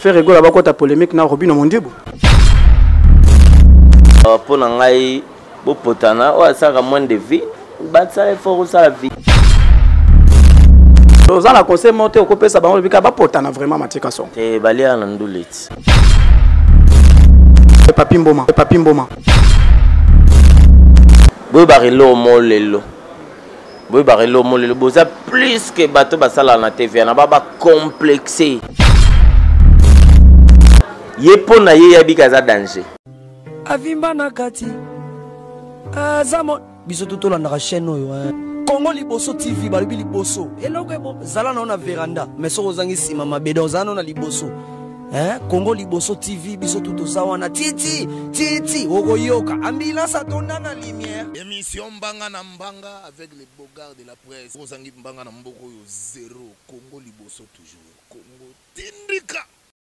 faire rigoler là-bas ta polémique na Robino Mondibu. Pour nangai bo potana o ça moins de vie, batsa il faut ça la vie. Dans la conseil monté au copé ça ba bika ba potana vraiment matika son. Te balia na nduleti. Papi Mboma. Boy barilo molelo. Boy barilo molelo boza plus que bateau basala na TV na baba complexé. Yepo na ye yabika za danger. Avimba na kati. Zamo biso toto la na chaîne oyo. Congo Liboso TV balubi liboso. Eloko ebo zala na veranda mais so ozangi sima mabedo zana na liboso. Congo Liboso TV biso toto zawana titi ogoyoka ambulance atonda na lumière. Émission Mbanga na Mbanga avec les bogards de la presse. Ozangi Mbanga na Mboko yo 0 Congo Liboso toujours. Congo Tindika.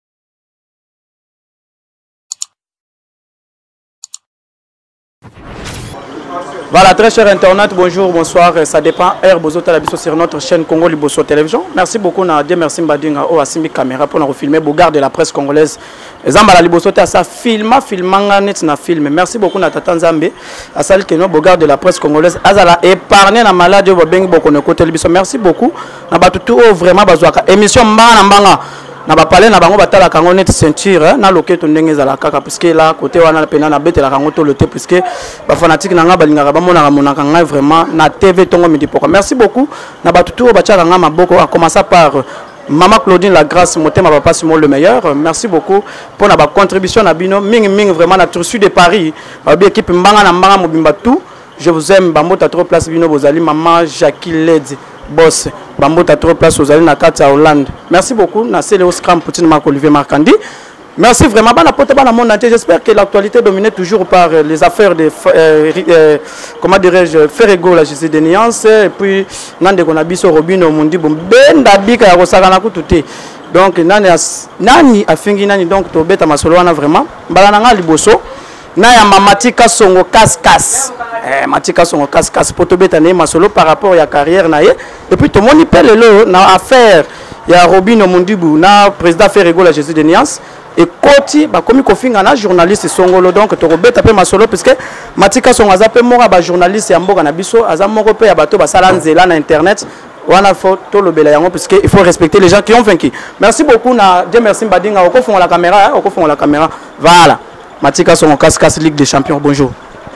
Voilà, très cher internet, bonjour, bonsoir, ça dépend. Bozo Talabiso sur notre chaîne Congo Liboso Télévision. Merci beaucoup, Nadia, merci Mbadinga, au Asimi Caméra pour nous filmer, Bogard de la presse congolaise. Zambala Liboso à ça filmanga net na film. Merci beaucoup, Natatan Zambé, à celle qui nous Bogard de la presse congolaise. Azala épargné la maladie, beaucoup de côté Liboso. Merci beaucoup. Nabatutu vraiment bazouaka. Émission Mbanga. Na ba parler na bango batala kango net ceinture na loketo ndenge za la kaka puisque là côté wana pena na bete la kango to loté puisque ba fanatique na nga balingaka ba mona kanga vraiment na TV tongo midi poko. Merci beaucoup na batutu ba tchaka nga maboko a commencer par Maman Claudine la grâce motema papa Simon le meilleur. Merci beaucoup pour na ba contribution na bino ming vraiment na Tursu de Paris ba bi équipe mbanga na mbanga mobimba tout. Je vous aime bambota trop place bino bozali maman Jackie Led boss bambota trop place bozali na kati ya Hollande. Merci beaucoup na Céléo Scram Poutine Marc Olivier Marcandi. Merci vraiment bana pote bana monde entier. J'espère que l'actualité dominée toujours par les affaires de comment dirais-je Ferrego la justice de Niance et puis nande kona biso Robino Mondibu benda bika ya kosaka na kututé. Donc nani afingi nani donc to beta masolo wana vraiment bala nanga liboso na ya Matika Songo Kaskas. Matika Songo Kaskas poto beta ne masolo par rapport ya carrière na ye et puis to moni pelelo na affaire ya Robino Mondibu na président Ferrego la justice de Niance et koti ba komi kofinga na journaliste songolo donc to robeta pe masolo parce que Matika Songo azape mora ba journaliste ya mboka na biso azamoko pe ya bato basala nzela na internet wana photo le bela yango parce que il faut respecter les gens qui ont vaincu. Merci beaucoup na Dieu merci Mbadinga okofon la caméra voilà Matika Songo Kaskas Ligue des Champions. Bonjour.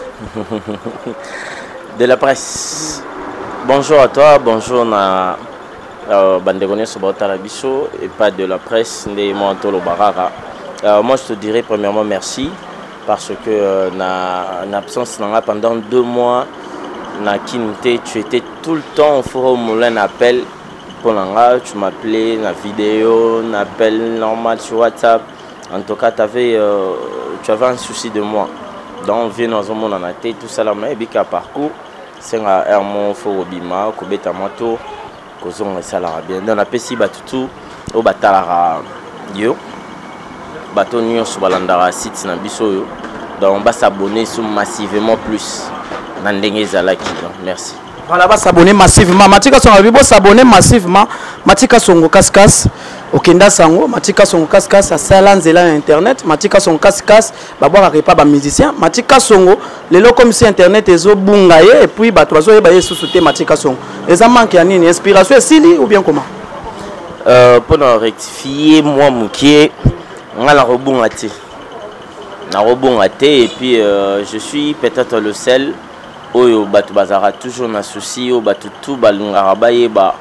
De la presse. Bonjour à toi, bonjour na Bandegone Sobotalabiso et pas de la presse de Montolo Barara. Moi je te dirais premièrement merci parce que en absence pendant 2 mois na Kinté, tu étais tout le temps au forum moulin appel pour l'anga, tu m'appelais na vidéo, na appel normal sur WhatsApp. En tout cas, tu avais un souci de moi. Donc, viens dans un monde en tête, tout ça là, mais bika parcours, c'est un mon faux bima, kobeta moto, kozon ça là bien. Dans la PC batutu, au batalara yo, bateau nyon sur balandara site na biso yo. Donc, on va s'abonner sur massivement plus. Nandenge zalaki, merci. Voilà, va s'abonner massivement. Matika Songo Bibo s'abonner massivement. Matika Songo Kaskas. Okenda Sango, Matika Songo Kaskas à Salanzela internet, Matika Songo Kaskas, babwa repa ba musicien, Matika Songo, les lots comme si internet ezo bungaye et puis ba toazo ba yesu souté Matika Songo. Et ça manque ya nini inspiration sili ou bien comment? Pour nous rectifier moi mukie ngala robungate. Na robungate et puis je suis peut-être le seul oyo batu bazara toujours na souci o batu tout balungara baye ba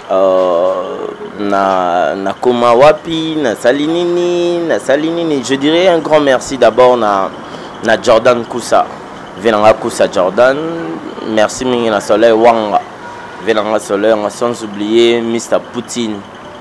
na koma wapi na salinini je dirais un grand merci d'abord na Jordan Kousa venanga Kousa Jordan merci mingi na Soleil Wanga venanga Soleil sans oublier Mr Poutine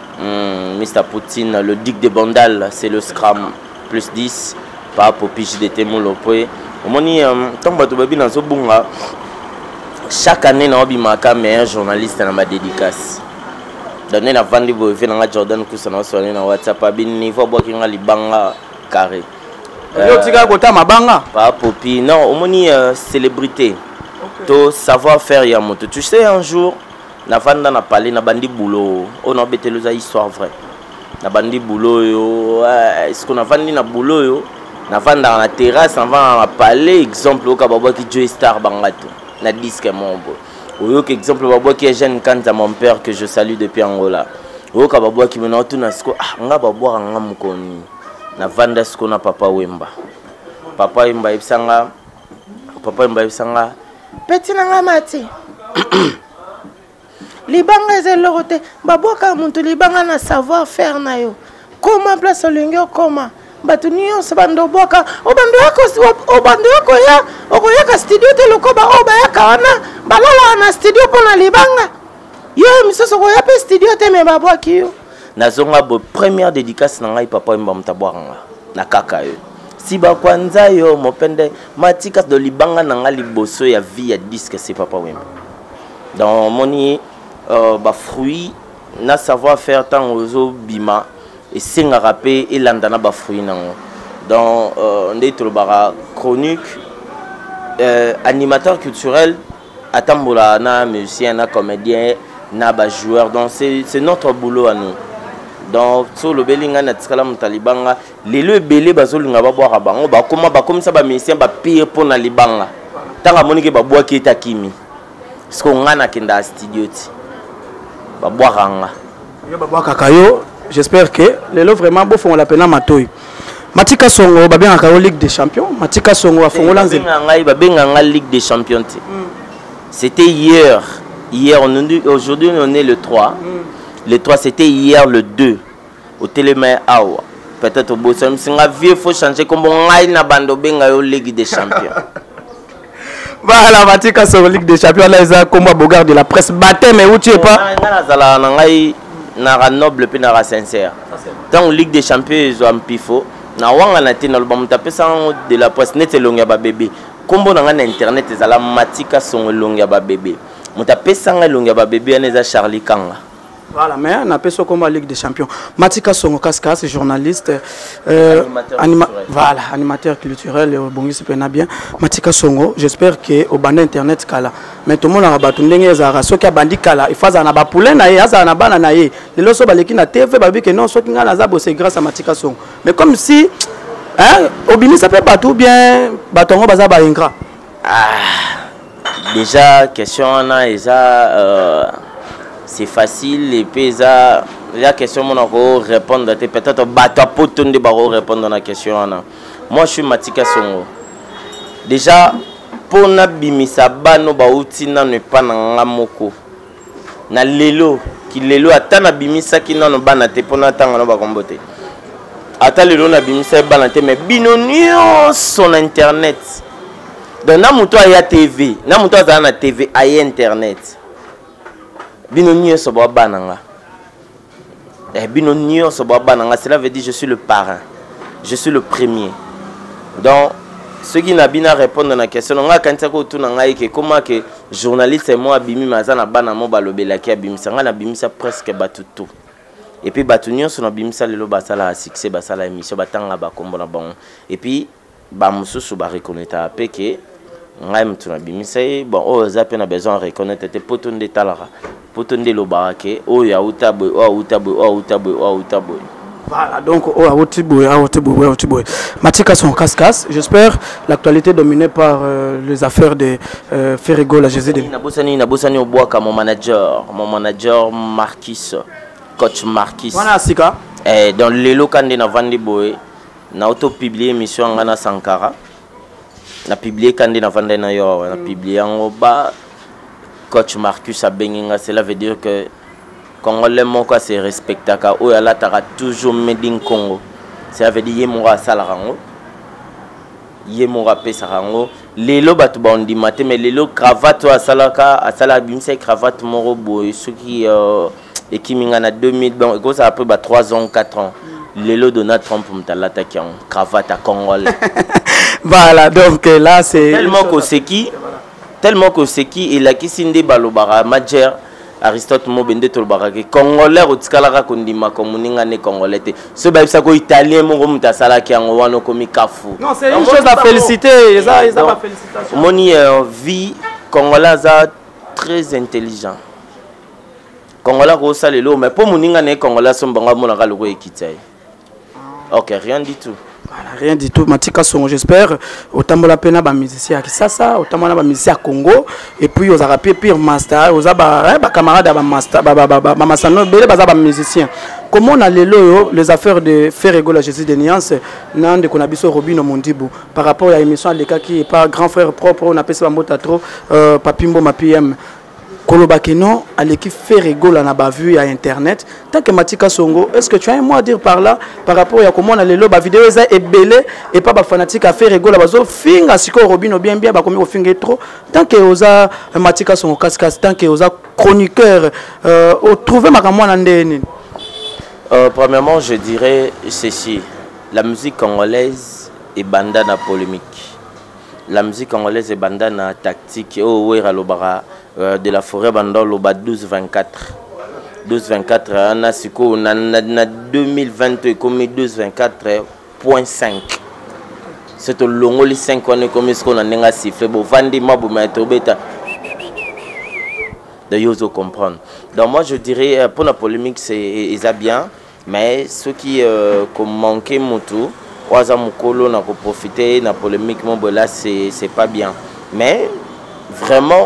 le Duc de Bandal c'est le Scram plus 10 par Popige de Temolopoe omoni tant bato babi na zobunga chaque année na obimaka meilleur journaliste na ma dédicace. Donner la vente de na Jordan Kousa na so na WhatsApp abi niveau bokinga libanga carré. Yo tika kota mabanga pas popi non omoni célébrité. To savoir faire ya moto. Tu sais un jour na vanda na parler na bandi boulot on a beteloza histoire vraie. na bandi boulot yo est-ce qu'on a vendu na boulot yo na vendre dans la terrasse na vendre na palais exemple au kababo qui Joy Star bangato na disque mombo oyo que exemple babo qui est jeune Kanza mon père que je salue depuis Angola oyo kababo qui mena tout na sko nga babo nga mukoni na vendre sko na papa Wemba ibsanga petit nanga mati libanga ezelorote baboka muntu libanga na savoir faire na yo comment place olingio comment batu nyonso bandoboka obando yako ya okoyaka studio te lokoba obayaka wana balala na studio pona libanga yo misoso koya pe studio te me babwaki yo nazonga bo première dédicace na ngai papa Wemba mutabwanga na kaka yo si bakwanza yo mopende matika de libanga na ngai liboso ya vie ya disque c'est papa Wemba dans moni ba fruit na savoir faire tant ozo bima et singa rapé et landana ba fruit nango dans ndetolo bara chronique animateur culturel atambola na musicien na comédien na ba joueur donc c'est notre boulot à nous donc sur le belinga na tikala mutalibanga lelo ebele bazolinga ba boira bango ba comme ça ba musicien ba pire pour na libanga tanga monike ba boaki etakimi parce qu'on ngana kenda studio ti ba boiranga yo ba boaka kayo j'espère que lelo vraiment beau font la peine matoi Matika Songo ba bien en Ligue des Champions Matika Songo a fongola ngai ba benga Ligue des Champions c'était hier aujourd'hui on est le 3 le 3 c'était hier le 2 au Télémain Awa peut-être au Bossam singa vieux faut changer comme ngai na bando benga yo Ligue des Champions. Voilà, Matika Songo Ligue des Champions là ils a comme Bogard de la presse batté mais où tu es pas ngana na ngai na noble pe na sincère tant Ligue des Champions ils ont pifo na wanga na te na lobam tapesa de la presse net longa ba bébé kombo na ngana internet ezala Matika Songo longa ba bébé mutapesa nga longa ba bébé aneza Charlie Kanga. Voilà, mais on appelle ça comme la Ligue des Champions. Matika Songo Kaskas, journaliste, animateur culturel, Bongi Sipena bien. Matika Songo, j'espère que au bande internet kala. Mais tout le monde a battu ndenge zara, so ki bandi kala, il faut na ba poulet na ye, aza na bana na ye. Le loso baleki na TV babi que non, so ki nga na zabo c'est grâce à Matika Songo. Mais comme si hein, obini ça peut battu bien, batongo baza ba ingra. Déjà question na eza c'est facile et puis ça la question mon répondre peut-être bato poton de baro répondre à la question moi je suis Matika Songo déjà pour na bimisa bano bauti na ne pas na ngamoko na lelo ki lelo atana bimisa ki na no bana te pona tanga no ba kombote ata lelo na bimisa bana te mais binonio son internet donc na muto ya TV na muto za na TV ay internet Binonio soba bananga. Binonio soba bananga, cela veut dire je suis le parrain. Je suis le premier. Donc ceux qui n'a bien répondre à la question, on a quand ça ko tuna ngai que comment que journaliste et moi bimi mazana bana mo balobela ki bimi sanga na bimi ça presque batutu. Et puis batunio so na bimi ça lelo basala succès basala émission batanga ba kombo na bon. Et puis ba mususu ba reconnaître pe que ngai mtuna bimi ça bon oh zape na besoin reconnaître te poton de talara. Potonde lo barake o ya utaboy o utaboy. Voilà donc o utaboy. Matika Songo Kaskas, j'espère l'actualité dominée par les affaires de Ferrigo la Jésus de Nabosani au bois comme mon manager Marquis coach Marquis. Voilà Sika. Dans les locaux na vandi boy na auto publié émission ngana Sankara. Na publié kandi na vandi na yo na publié en bas coach Marcus Abenginga, cela veut dire que Congolais moko c'est respectaka o yala tara toujours made in Congo. Cela veut dire yemora salarango. Yemora pesarango. Lelo batu bandi maté mais lelo cravate a salaka a sala bimse cravate moro boy ce qui ekiminga na 2000 bon ça après 3 ans 4 ans. Lelo Donald Trump mtalata ki en cravate à Congolais. Voilà donc là c'est tellement que c'est qui il a qui sinde balobara majeur Aristote Mobende tolbara que Congolais otikala kondima komuninga ne Congolais te ce ba ça ko italien mo muta sala ki en wano komi kafu non c'est une chose à féliciter ils ont pas félicitations moni vie Congolais a très intelligent Congolais ko salelo mais pour moninga ne Congolais son banga mona ka loko ekitaye. OK, rien du tout. Voilà, rien du tout. Matika Songo, j'espère. Autant la peine à musicien à Kisasa, autant à musicien à Congo, et puis aux Arabiens, pire master, aux camarades à master, Mamasano, bel musicien. Comment on a les affaires de Ferrego, la Jésus de Niance, nan de Konabiso Robino Mondibu, par rapport à l'émission à l'écart qui est pas grand frère propre, on appelle ça Mbotatro, Papimbo Mapiem. Kolobakeno à l'équipe Ferrego là n'a pas vu à internet tant que Matika Songo est-ce que tu as un mot à dire par là par rapport à comment on a les loba vidéo est belé et pas ba fanatique à Ferrego là bazo finga siko Robino bien ba comme au finga trop tant que oza Matika Songo cascas tant que oza chroniqueur trouver makamwa na ndeni. Premièrement je dirais ceci, la musique congolaise est bandana polémique. La musique congolaise est bandana tactique oh ouais alobara de la forêt bandol loba 12-24 on a siko na 2022 comme 12-24.5 c'est au longo les 5 ans comme ce qu'on a nenga siffler bo vandi mabu matobeta de yoso comprendre. Donc moi je dirais pour la polémique c'est ça bien mais ceux qui comme manquer moto waza mukolo na ko profiter na polémique mon là c'est pas bien mais vraiment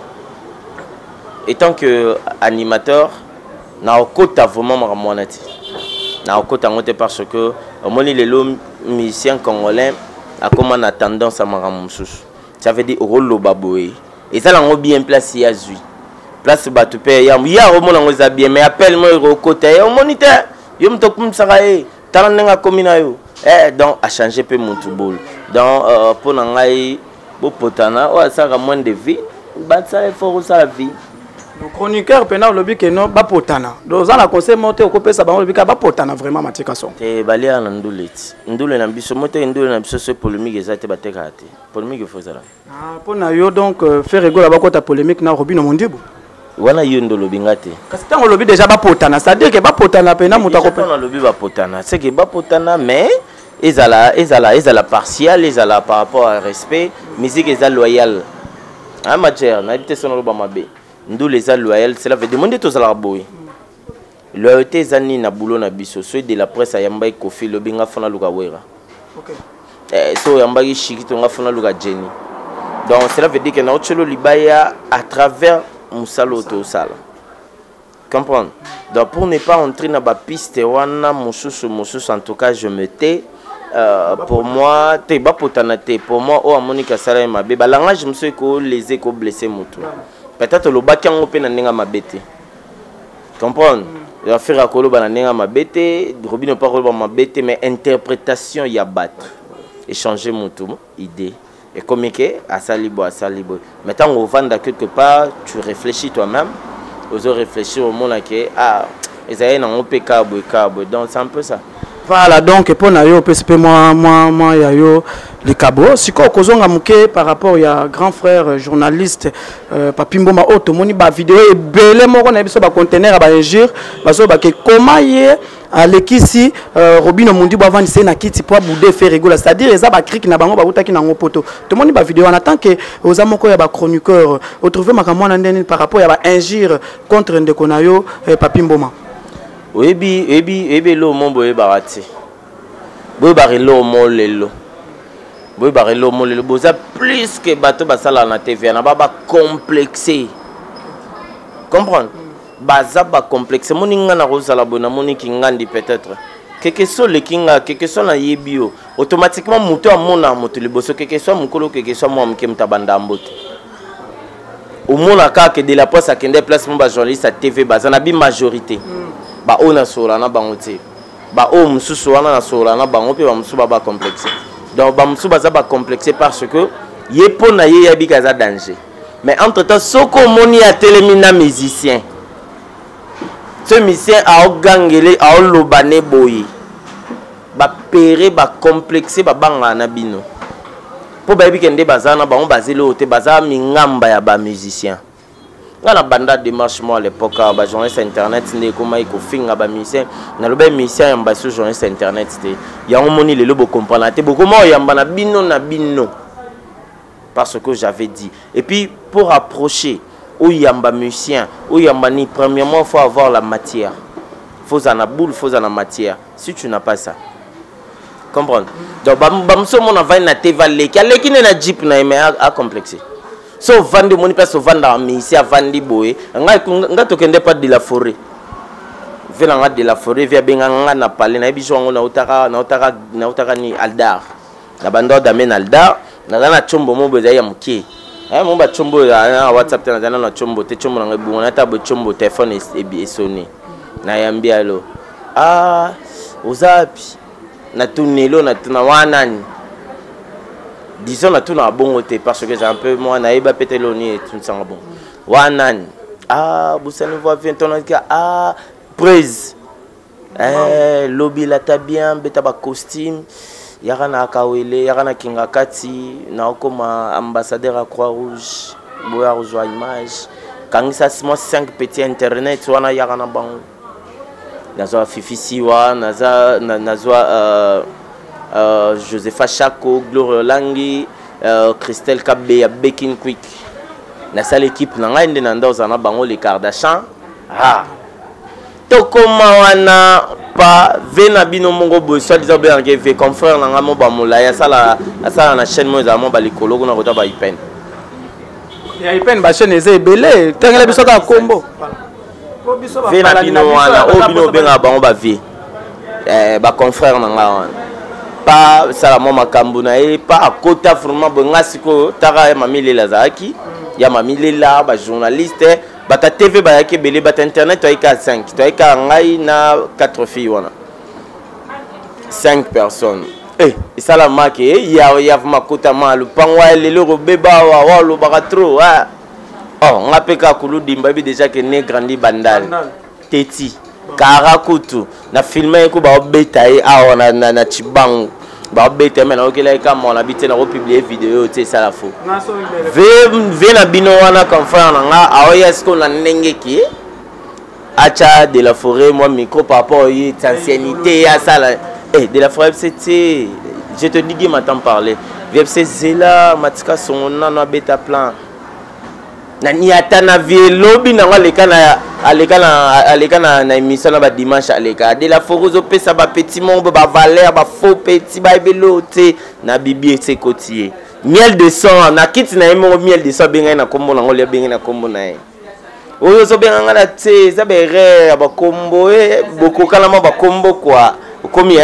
étant que animateur na okota vraiment mamonati na okota ngote parce que moni les musiciens congolais a comme on a tendance à maramususu ça veut dire rolo baboé et ça l'en bien place ya zui place batu pe ya au mona ngoza bien mais appelle moi okota et moniteur yo mtokum sarae talanenga komina yo donc a changer peu mon toubol donc pour nangai bo potana ou ça a moins de vie bat ça il faut ça la vie. Le chroniqueur pendant le but que non ba potana donc ça la conseil monter au copé ça ba le but ba potana vraiment Matika Songo te balia na ndule na biso monter ndule na biso ce polémique ezate bateka te polémique il faut ça ah pour na yo donc faire rigoler ba kota polémique na Robino Mondibu wana yo ndolo bingate kasi tango lobi déjà ba potana ça dire que ba potana pendant muta copé na lobi ba potana c'est que ba potana mais ezala partial ezala par rapport à respect musique ezala loyal ah matière na habité son loba mabe ndou les a loyal cela veut demander tous la boy loyauté zani na boulot na biso ceux de la presse ayamba kofi lobinga fona luka wera OK so yamba shiki to nga fona luka Jenny donc cela veut dire que na ochelo libaya à travers musalo to sala comprendre donc pour ne pas entrer dans ba piste wana mususu en tout cas je me tais pour moi te ba potana te pour moi o amonika sala ma be balangage monsieur ko les éco blessé moto peut-être le baki en open na mabete comprendre ya faire ko lo ba na mabete Robino pas ko ba mabete mais interprétation ya bat échanger moto idée et comme que à salibo maintenant on vend quelque part tu réfléchis toi-même aux réfléchir au monde que ah ils na opé cabo donc c'est un peu ça. Voilà donc pour na yo PSP moi ya yo les cabo siko kozonga muke par rapport ya grand frère journaliste Papimbo ma auto moni ba vidéo et belé moko na biso ba conteneur ba injure baso ba ke comment yé à l'équipe Robino Mondibu avant de na kiti pour bouder faire rigoler c'est-à-dire eza ba cric na bango ba utaki na ngopoto to moni ba vidéo en attend que aux amoko ya ba chroniqueur au trouver makamwa na ndeni par rapport ya ba injure contre ndeko na yo Papimbo ma ebi lo mombo e barati boy barelo molelo boy barelo molelo boza plus que bato basala na TV na ba complexé comprendre baza ba complexé moninga na rozala bona moniki ngandi peut-être quelque soit le kinga quelque soit na yebio automatiquement moto amona moto liboso quelque soit mukolo quelque soit moi mkemta banda mbote au mona ka que de la poste à kende place mon ba journaliste à TV baza na bi majorité ba ona sola na bango te ba o mususu wana na sola na bango pe ba musu ba complexé donc ba musu ba complexé parce que ye pona ye yabi kaza danger mais entre temps soko moni a télémina musicien ce musicien a gangele a lobane boyi ba péré ba complexé ba banga na bino po ba yabi kende bazana bango bazelo te baza mingamba ya ba musicien. Dans la bande démarche moi à l'époque ba journaliste internet ne comment il finga ba musicien na lobe musicien ya mbaso journaliste internet te ya omoni le lobo comprendre te beaucoup moi ya mbana bino na bino parce que j'avais dit et puis pour approcher où il y a un musicien, où il y a un premièrement, il faut avoir la matière. Il faut en boule, il faut en matière. Si tu n'as pas ça. Comprendre? Donc, si on a une TV, qui a un jeep, à complexer. Si on vend des monies, on vend dans ici, on vend des bois, on ne pas de la forêt. Venant de la forêt, via Benganga, na parlé, na bijon, na otara ni Aldar. Na bando d'amen Aldar, na chombo mo bezaya mukie. Mon ba chombo na WhatsApp na chombo, te chombo na ngebu, na tabo chombo téléphone et sonné. Na yambi alo. Ah, ozapi. Na tunelo na tuna wanani. Disons na tuna bongo te parce que j'ai un peu moi na eba peteloni et tout ça bon. Wanani. Ah, vous savez voir vient ton ah praise. Lobby la ta bien, beta ba costume. Yara na kawele, yara na kingakati, na okoma ambassadeur à Croix-Rouge, boya rejoint image. Quand ça moi 5 petits internet, wana yara na bango. Nazo Fifi Siwa, nazo Josepha Chako, Gloria Langi, Christelle Kabbe ya Bekin Quick. Na salle équipe na ngande na ndoza na bango les Kardashian. Ah. Tokoma wana pa vena bino mongo boy soit disant bien que ve confrère na ngamo ba molaya sala na chaîne mo za mo ba likolo kuna kota ba ipen. Ya ipen ba chaîne eze belé tengela biso ka kombo. Vena bino wana o bino benga bango ba vie. Ba confrère na ngana. Pa sala mo makambu na e pa akota vraiment bonga siko tara mamile lazaki ya mamile la ba journaliste. Bata TV ba yake belé bata internet to ika 5 to ika ngai na 4 filles wana 5 personnes et ça la marque ya makota malu pangwa lelo robeba wa lo baratro oh ngapeka kulu dimba bi déjà que né grandi bandal teti karakutu na filmer ko ba beta awa na chibangu ba beta mena okela ka mon habité na republier vidéo tu ça la faux ve na bino wana confrère nga aoya sko na ndengeki acha de la forêt moi micro par rapport à ancienneté ya ça la de la forêt c'était je te dis m'entends parler VFC Zela matika songona na beta plan na niata na vie lobby na ngaleka na émission na ba dimanche aleka de la forêt zo pesa ba petit monde ba valeur ba faux petit ba belote na bibi ese kotier miel de sang na kiti na emo miel de sang benga na kombo na ngole benga na kombo na e oyo zo benga na te za bere ba kombo boko kala ma ba kombo kwa komi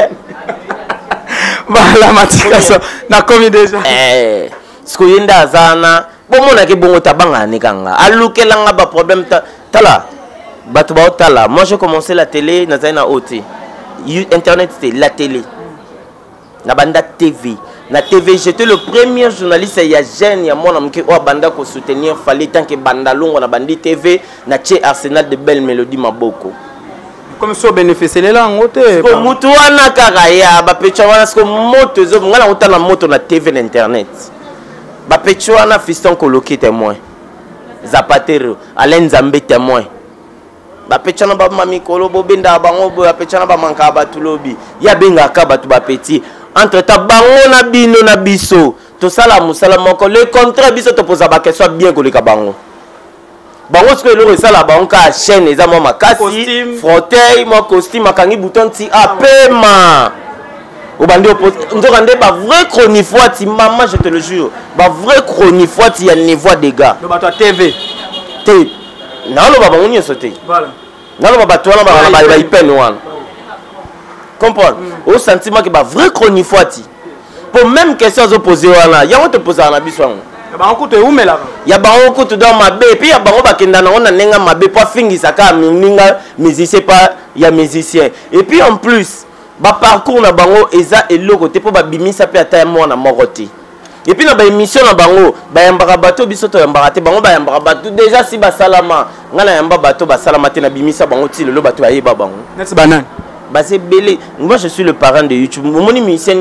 Voilà matika so na komi déjà sko yenda zana bomona ke bongo tabanga ne kanga alukela nga ba problème tala batu ba tala moi j'ai commencé la télé na zaina OT internet c'était la télé na banda TV na TV j'étais le premier journaliste ya jeune ya mona mke o banda ko soutenir fallait tant que banda longo na bandi TV na che Arsenal de belle mélodie maboko comme ça bénéficier les langues côté ko mutu wana kaka ya ba pecha wana sko moto zo ngala utana moto na TV na internet ba pecha wana fiston coloqué témoin Zapatero Alain Zambe témoin ba pecha na ba mami kolobo benda bango bo ba pecha na ba manka ba tulobi ya benga ka ba tu ba petit entre ta bango na bino na biso to sala musala moko le contrat biso to posa ba question bien ko le ka bango bango ce que le sala bango ka chaîne eza mo makasi fauteuil mo costume makangi bouton ti apema au bandi opposé ba vrai chronifoiti maman je te le jure ba vrai chronifoiti ya niveau des gars le bato TV te na lo baba ngoni sauter voilà na lo baba to na ba ipen wana comprendre au sentiment que ba vrai chronifoiti pour même question aux opposés wana ya on te poser na biso ya ba okuto eumela ya ba okuto dans mabe puis ya ba bakenda na ona nenga mabe pa fingisa ka ninga musicien pas ya musicien et puis en plus ba parcours na bango eza eloko te po ba bimisa pe ata mo na moroti et puis na ba émission na bango ba yambaka bato biso to yambaka te bango ba yambaka bato déjà si ba salama ngala yamba bato ba salama te na bimisa bango ti lelo bato ayeba bango net banane bah c'est belé moi je suis le parent de YouTube moni musicien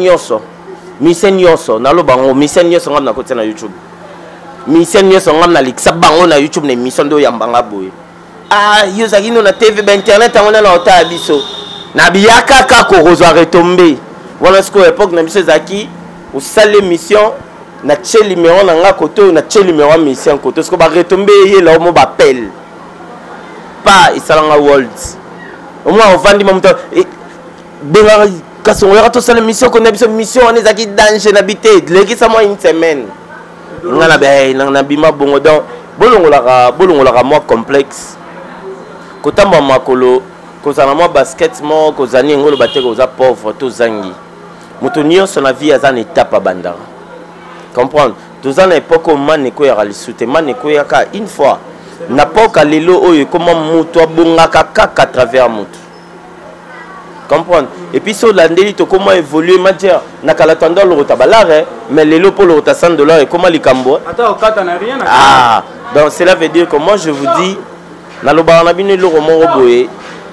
nyonso na lo bango musicien nyonso ngam na côté na YouTube musicien nyonso ngam na liksa bango na YouTube na émission do yambanga boye ah yo zakino na TV ba internet ngona na ota biso na biyaka ka ko retomber voilà ce que époque na biso zaki au salle émission na tche numéro na nga côté na tche numéro mission côté ce que ba retomber yé là mo bapel pas isalanga world au moins on vandi mon temps et benga kasi on ira to sala mission qu'on a mission on ezaki danger n'habiter leki ça moi une semaine ngana be na bima bongo donc bolongolaka moi complexe kotamba makolo kozana moi basket mo kozani ngolo bateka oza pauvre to zangi moto nyonso na vie aza na étape abanda comprendre toza na époque o maneko ya lisuté maneko ya ka une fois na poka lelo oyo comment moto abongaka kaka à travers moto comprendre et puis sur landeli to comment évoluer matière na kala tanda lo tabalare mais lelo pour le $100 et comment likambo attends okata na rien ah donc cela veut dire que moi je vous dis na lo ba na bino lo mo boye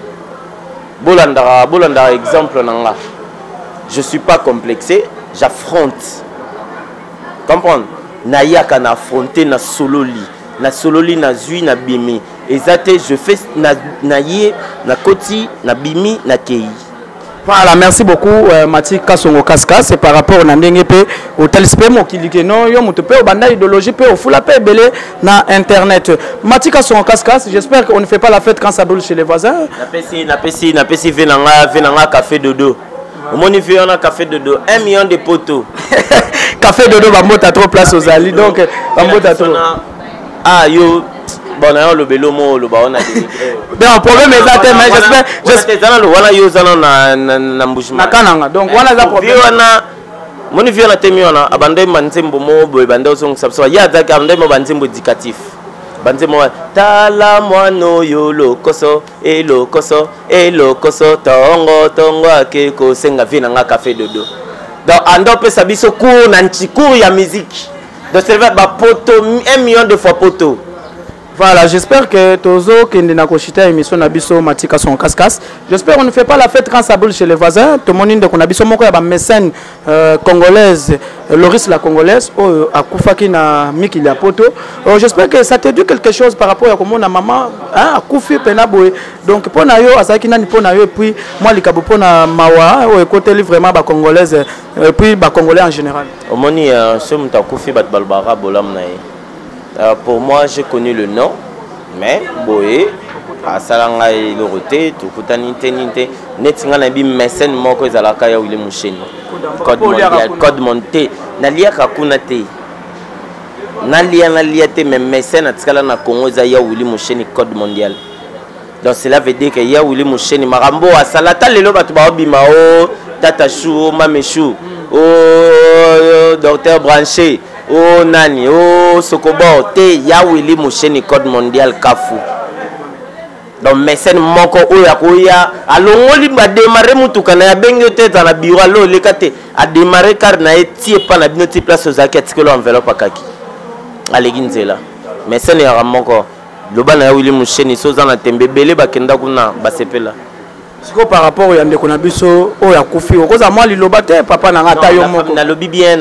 bolanda exemple nanga je suis pas complexé j'affronte comprendre na yaka na affronter na sololi na zui na bimi ezate je fais na yé na koti na bimi na kei. Voilà, merci beaucoup Mati Kasongo Kaskas, c'est par rapport à ndenge pe au téléspe mo kilike non yo moto pe au banda idéologie pe au fula pe belé na internet. Mati Kasongo Kaskas, j'espère qu'on ne fait pas la fête quand ça brûle chez les voisins. Na pesi venanga café dodo. Au moni fait on a café dodo 1 million de poteaux. Café dodo ba mota trop place aux ali donc ba mota trop. Ah yo bon on le belo mo le ba on a donc problème exact mais j'espère le wana yo zana na mbushima na kananga donc wana za problème wana moni vient na temi wana abande manzembo mo boy bande osong sabso ya za abande mo banzembo éducatif banzembo tala mwano yo lokoso tongo akeko senga vina nga café dodo donc ando pe sabiso cours na cours ya musique donc c'est ba poto 1 million de fois poto. Voilà, j'espère que Tozo qui n'a pas chité émission Nabiso Matika son cascas. J'espère qu'on ne fait pas la fête quand ça brûle chez les voisins. Tout le monde de Konabiso moko ya ba mécène congolaise, Loris la congolaise, à Koufaki na Miki la poto. J'espère que ça te dit quelque chose par rapport à comment na maman à Koufi penaboé. Donc pour na yo asaki nani pour na yo et puis moi likabo pour na mawa au côté vraiment ba congolaise et puis ba congolais en général. Omoni somme ta Koufi bat balbara bolam na pour moi, j'ai connu le nom, mais boé, à Salanga et Loroté, tout Koutanité, Netinga Nabi Messen Moko Zalaka ya Willy Moucheni. Code monté. Nalia Kakunate. Nalia te, mais Messen à Tkala na Congo Zaya Willy Moucheni, code mondial. Donc cela veut dire que ya Willy Moucheni, Marambo, à Salata, les lobes à Bimao, Tata Chou, Mamechou, docteur Branché. Oh nani, oh Sokobo, te ya Willy Moucheni code mondial Kafu. Donc mécène moko oya alongoli ba démarrer mutuka na bengo te dans la bureau lo lekate a démarrer car na etie pa na binoti place aux akati que l'enveloppe akaki. Aleginzela. Mécène ya moko loba na Willy Moucheni soza na tembe belé bakenda kuna basepela. Siko par rapport à ndeko na biso o ya kufi okoza moi liloba te papa na ngata yo moko na lobi bien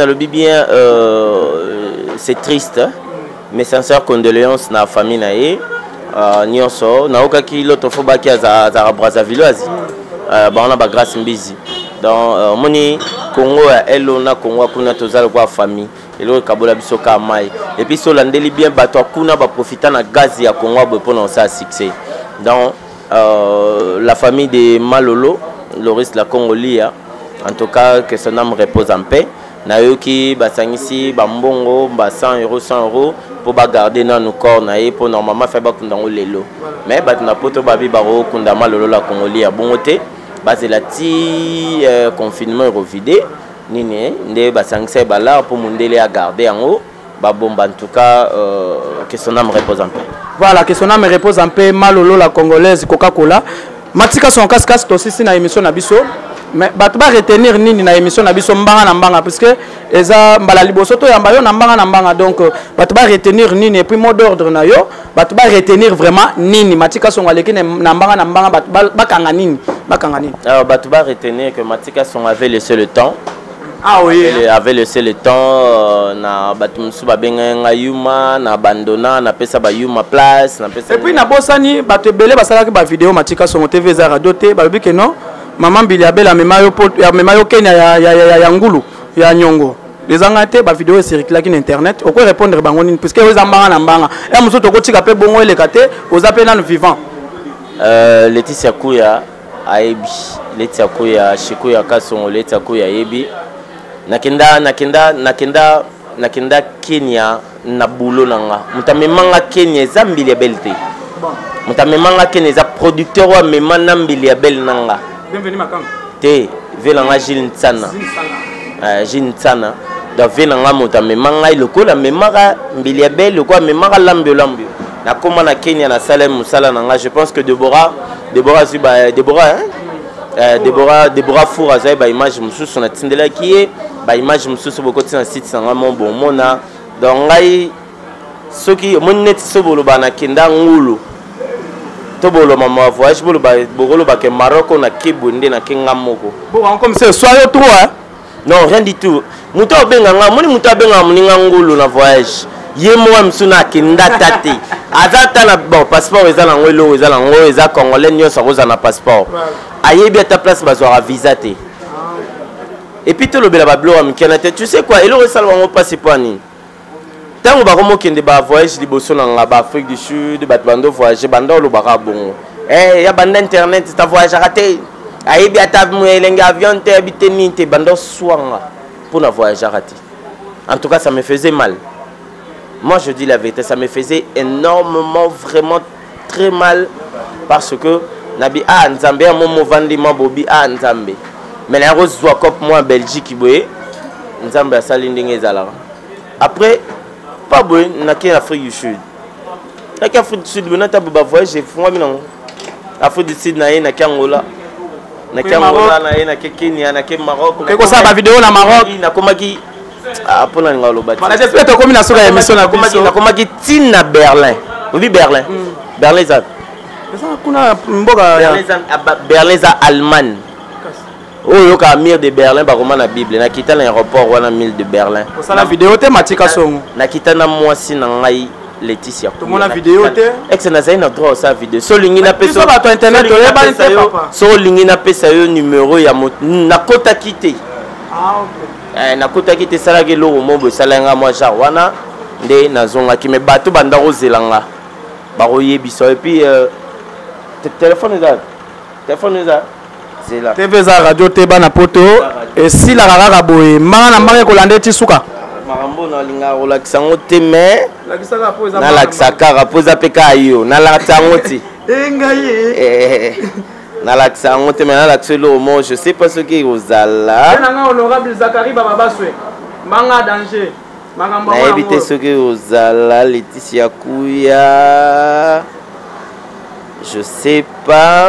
c'est triste mais sincère condoléances na famille na ye nyonso na okaki loto fo baki za Brazzaville ba on a ba grâce mbizi donc moni Congo ya elo na Congo kuna tozala kwa famille elo kabola biso ka mai et puis so landeli bien bato kuna ba profiter na gaz ya Congo bo pona ça succès donc la famille de Malolo, Loris la Congolia, en tout cas que son âme repose en paix. Nayoki, Basangisi, Bambongo, 100 €, pour garder dans nos corps, pour normalement faire bakundang lelo. Mais batna poto babi baro kundama lolo la Congolia bongote, basé la ti confinement revidé, nini, nde Basangisi bala pour mundele à garder en haut. Babomba en tout cas que son âme repose en paix. Voilà, que son âme repose en paix. Malolo la congolaise Coca-Cola. Matika son casque aussi na émission Nabiso. Mais batba retenir nini na émission Nabiso mbanga na mbanga parce que eza mbala liboso to yamba yo na mbanga donc batba retenir nini et puis mot d'ordre na yo batba retenir vraiment nini Matika son aleki na mbanga bakanga nini alors batba retenir que Matika son avait laissé le temps. Ah oui. Elle avait laissé le temps na batumsu babenga yuma na abandona na pesa ba yuma place na pesa. Et puis na bosani bato belé basalaki ba vidéo Matika sur TV za radio te ba que non maman Biliabela memayo Kenya ya ngulu ya nyongo les angate ba vidéo circulent sur internet on peut répondre bango nini parce que aux ambanga na mbanga et muso to ko tika pe bongo ele kate aux appels nan vivant Laetitia Kuya Aebi Laetitia Kuya Shikuya Kasongo Laetitia Kuya Aebi nakenda Kenya na bulo nanga mutamemanga Kenya ezambili ya belte mutamemanga Kenya za producteur wa memana mbili ya bel nanga bienvenue makanga te velanga Gilles Ntsana Gilles Ntsana da velanga mutamemanga lokola memaka mbili ya bel lokola memaka lambio na koma na Kenya na Salem musala nanga je pense que Deborah Foura za ba image mususu na tindela ki ba image mususu bokoti na site sanga mon bon mona donc ngai soki monnet sobolo bana kenda ngulu to bolo mama voyage bolo ba ke Maroc na Kibunde na kinga moko bon comme c'est soyez trois non rien du tout muto benga nga moni muto benga muninga ngulu na voyage yemo wa msuna kenda tate azata na bon passeport ezala ngolo ezala ngo eza congolais nyonso roza na passeport ayebi ta place bazwa visa te et puis tout le bela bablo wa mikena te tu sais quoi et le resal wango passer pour ani tango ba komo kende ba voyage liboso na nga ba Afrique du Sud ba bando voyager bando lo ba bongo ya banda internet ta voyage raté ayebi ata mwelenge avion te habiter ni te bando swanga pour na voyage raté en tout cas ça me faisait mal. Moi je dis la vérité, ça me faisait énormément, vraiment très mal parce que nabi a Nzambe a mon vandi ma bobi a Nzambe. Mais la rose soit comme moi en Belgique boye Nzambe a salinding ezala. Après pas boye na ki Afrique du Sud. Na ki Afrique du Sud na ta ba voyage j'ai fond non. Afrique du Sud na ki Angola. Na ki Angola na ki Kenya na ki Maroc. Ko ça ba vidéo na Maroc na komaki apona ngalo bati. Voilà, j'espère que comme na sur la émission na komaki tina Berlin. Oui Berlin. Berlin ça. Ça kuna mboga Berlin ça Allemagne. Oh yo ka mire de Berlin ba koma na Bible na kita l'aéroport wana mille de Berlin. Pour ça la vidéo thématique à son. Na kita na mwasi na ngai Laetitia. Tout mon la vidéo te. Ex na zaina droit sa vidéo. So lingi na pesa. So ba to internet to yeba te papa. So lingi na pesa yo numéro ya na kota kité. Ah OK. Na kota kité sala ke lo mo salanga moi ja wana nde nazonga ki me bato banda rozelanga. Ba royebiso et puis téléphone là. C'est là. TV za radio te bana poto et si la rara boye manga na manga ko lande ti suka. Marambo na linga relaxa ngote mais la kisaka po za na la kisaka po za peka yo na la tangoti. Engaye. Na la kisaka ngote mais na la tselo mo je sais pas ce qui ozala. Na nga honorable Zakari baba baswe. Manga danger. Manga mba. Na éviter ce qui ozala Laetitia Kuya. Je sais pas.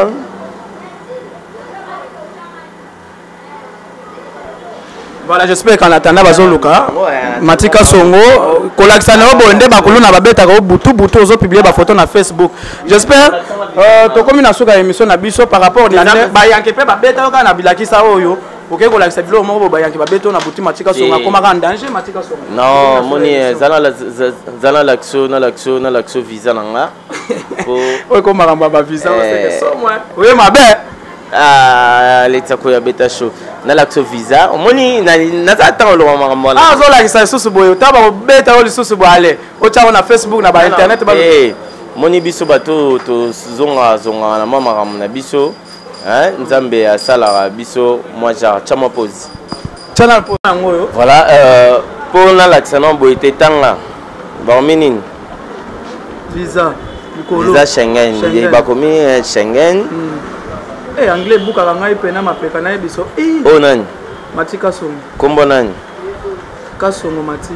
Voilà, j'espère qu'en attendant bazoluka Matika Songo kolakisa na bonde bakuluna babeta ko butu ozo publier ba photo na Facebook. J'espère to komi na suka émission na biso par rapport na ba yanke pe babeta ka na bilakisa oyo. OK kolakisa bilo mo ba yanke babeta na butu Matika Songo koma ka danger Matika Songo. Non, moni zala l'action visa nanga. O ko maramba ba visa o c'est que so moi. Oui mabe. Laetitia Kuya beta show na l'action visa omoni na tata lo mama zo la kisa susu boyo taba beta o susu bo ale o cha na Facebook na ba internet ba moni biso bato to zonga na mama na biso Nzambe asala biso moi ja chama pose chana pose ngoyo voilà pour na l'action no boyo tetanga ba minine visa Schengen ba komi Schengen. Anglais buka ngai pena mapeka na biso. Oh nani? Matika Songo. Kombo nani? Kasongo Mati.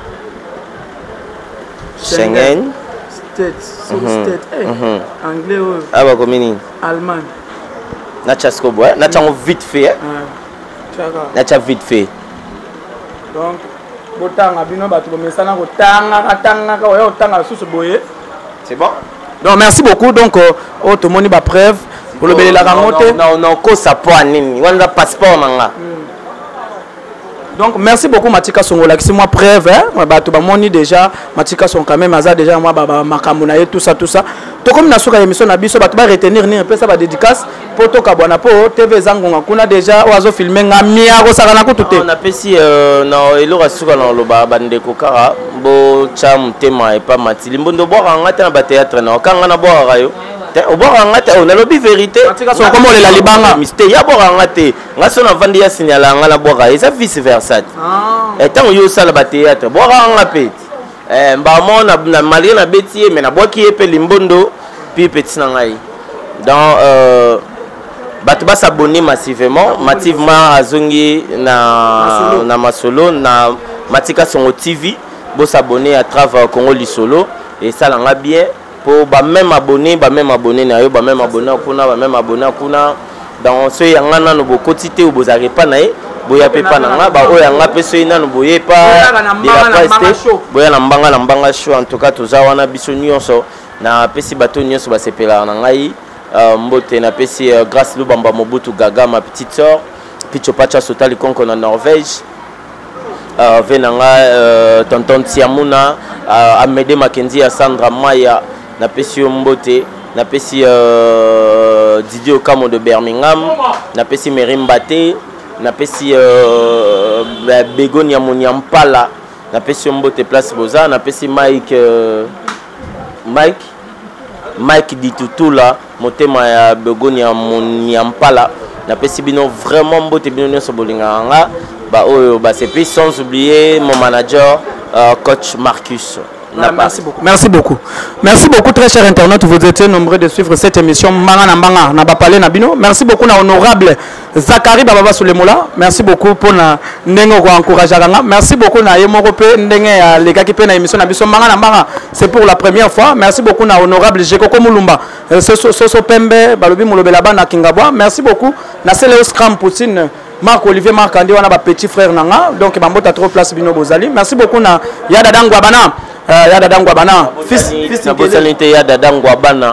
Schengen. State. Anglais o. Aba komini. Allemand. Na chasko boy, na chango vite fait. Chaka. Na cha vite fait. Donc botanga bino batu bomesana ko tanga ka oyo tanga susu boye. C'est bon? Donc merci beaucoup donc tout moni ba preuve. Pour le bel la ramote non ko ça pour nini wanda passeport nanga Donc merci beaucoup Matika Songola, c'est moi preuve hein, bato ba moni déjà Matika Son quand même aza déjà moi ba makamuna et tout ça. To comme na soka émission na biso bato ba retenir ni un peu ça ba dédicace pour to kabwana po TV zangonga kuna déjà oazo filmer ngamia ko saka na ko tuté. On appelle si na elora soka na loba bande ko kara bo cham tema et pas matili mbondo boka ngata na ba théâtre na kanga na boka yo. Oboka ngata on a lobi vérité. Matika Son comme le la libanga. Mystère ya boka ngate ngaso na vandi ya signala ngala boka et ça vice versa. Et tant yo sala ba théâtre boka ngapé. Ba mona na malien na betier mais na boki epé limbondo puis petit na ngai. Donc bato ba s'abonner massivement azongi na masolo na Matika Songo TV bo s'abonner à travers Congo Lisolo et ça langa bien pour ba même abonné na yo ba même abonné kuna dans ce yangana no bo quotité ou bozare pa na boya pe pa na nga ba o yanga pe so ina no boye pa de la presse boya na mbanga show en tout cas toza wana biso nyonso na pesi bato nyonso ba sepela na ngai mbote na pesi grâce Lubamba Mobutu Gaga ma petite sœur Picho Pacha Sotali Konko na Norvège venanga tonton Tiamuna Amede Makenzi ya Sandra Maya na pesi mbote na pesi Didier Okamo de Birmingham na pesi Merimbate na pesi Begonia Munyampala na pesi mbote place Boza na pesi Mike Ditutula motema ya Begonia Munyampala na pesi bino vraiment mbote bino nyonso bolinga nga ba oyo ba c'est sans oublier mon manager coach Marcus. Merci beaucoup très chers internautes, vous étiez nombreux de suivre cette émission Manga na bapale na bino. Merci beaucoup na honorable Zakari Baba Soulemola. Merci beaucoup pour na ndengo ko encourager nga. Merci beaucoup na yemoko pe ndenge ya les gars qui pe na émission na biso Manga. C'est pour la première fois. Merci beaucoup na honorable Jekoko Mulumba. Soso Pembe balobi mulobela bana Kingabwa. Merci beaucoup na Seleo Scram Poutine. Marc-Olivier Marc-Andé, on a un petit frère Nanga, donc Bambota trop place Bino Bozali. Merci beaucoup na Yada Dangwabana. Yada Dangwabana. Fils na bosalite Yada Dangwabana.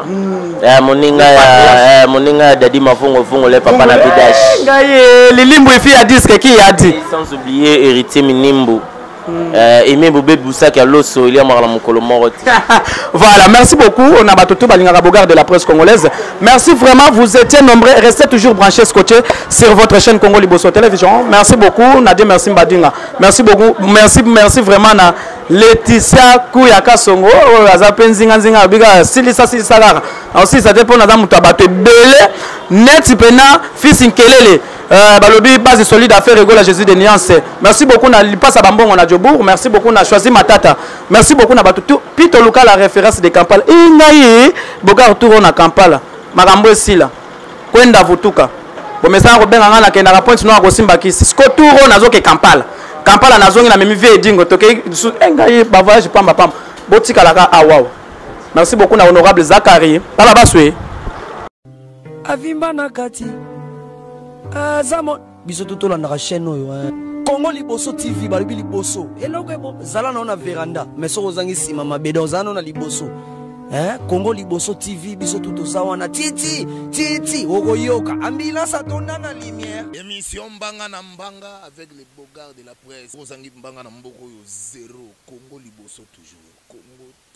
Moninga Dadi Mafongo le papa na bidash. Ngaye Lilimbo ifi ya disque qui a dit. Sans oublier héritier Minimbo. Aimé Bobé Boussaki à l'osso, il y a marre mon colomorot. Voilà, merci beaucoup. On a battu Balinga Bogar de la presse congolaise. Merci vraiment, vous étiez nombreux. Restez toujours branchés, scotchés sur votre chaîne Congo Liboso Télévision. Merci beaucoup, Nadia, merci Mbadinga. Merci beaucoup, merci vraiment na Laetitia Kouyaka Songo. Azapenzinga Zinga Biga Silisa Sisalara. Aussi, ça dépend de Mutabato Belé, Net Pena, fils Inkelele. Balobi base solide à faire rigoler Jésus de Niance. Merci beaucoup na Lipasa Bambongo na Djobour. Merci beaucoup na Choisi Matata. Merci beaucoup na Batutu. Pito Luka la référence de Kampala. Ingaye Boga tour na Kampala. Marambo esila. Kwenda vutuka. Bomesa ko benga ngana kenda point no ko simba kisi. Sko tour na zoke Kampala. Kampala na zongi na memi vie dingo toke ingaye ba voyage pamba. Botika laka awaw. Merci beaucoup na honorable Zakari. Baba baswe. Avimba na kati. Zamo biso tout la na chaîne oyo Congo Liboso TV balobi liboso eloko ebo zala na na veranda mais so ozangi sima mabedo zana na liboso Congo Liboso TV biso tout zawana titi okoyoka ambulance atonda na lumière émission mbanga na mbanga avec les beaux gars de la presse ozangi mbanga na mboko yo 0 Congo Liboso toujours Congo